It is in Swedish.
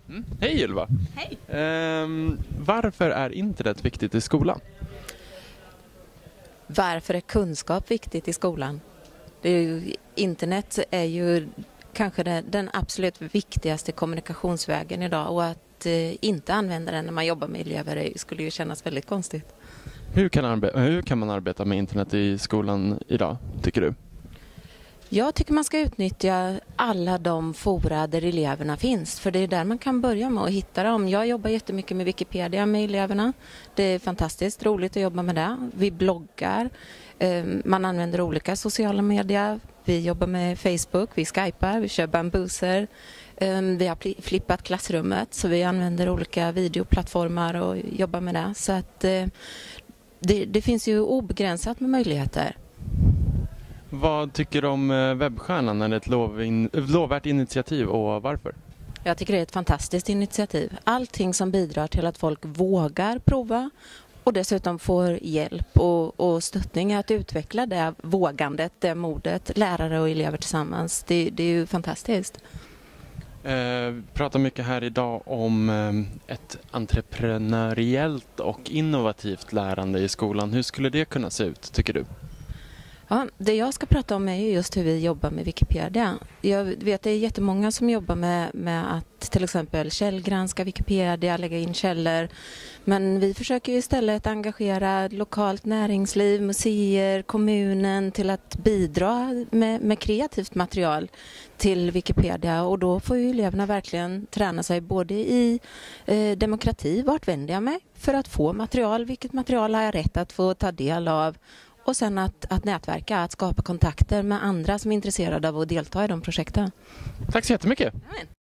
Hej Ylva! Hej! Varför är internet viktigt i skolan? Varför är kunskap viktigt i skolan? Internet är ju kanske den absolut viktigaste kommunikationsvägen idag, och att inte använda den när man jobbar med elever skulle ju kännas väldigt konstigt. Hur kan man arbeta med internet i skolan idag, tycker du? Jag tycker man ska utnyttja alla de fora där eleverna finns, för det är där man kan börja med att hitta dem. Jag jobbar jättemycket med Wikipedia med eleverna. Det är fantastiskt roligt att jobba med det. Vi bloggar, man använder olika sociala medier. Vi jobbar med Facebook, vi skypar, vi kör bambuser. Vi har flippat klassrummet, så vi använder olika videoplattformar och jobbar med det. Så att det finns ju obegränsat med möjligheter. Vad tycker du om webbstjärnan? Är det ett lovvärt initiativ, och varför? Jag tycker det är ett fantastiskt initiativ. Allting som bidrar till att folk vågar prova och dessutom får hjälp och stöttning att utveckla det vågandet, det modet, lärare och elever tillsammans. Det är ju fantastiskt. Vi pratar mycket här idag om ett entreprenöriellt och innovativt lärande i skolan. Hur skulle det kunna se ut, tycker du? Ja, det jag ska prata om är ju just hur vi jobbar med Wikipedia. Jag vet att det är jättemånga som jobbar med att till exempel källgranska Wikipedia, lägga in källor. Men vi försöker ju istället engagera lokalt näringsliv, museer, kommunen till att bidra med kreativt material till Wikipedia. Och då får ju eleverna verkligen träna sig både i demokrati, vart vänder jag mig för att få material, vilket material har jag rätt att få ta del av. Och sen att nätverka, att skapa kontakter med andra som är intresserade av att delta i de projekten. Tack så jättemycket! Amen.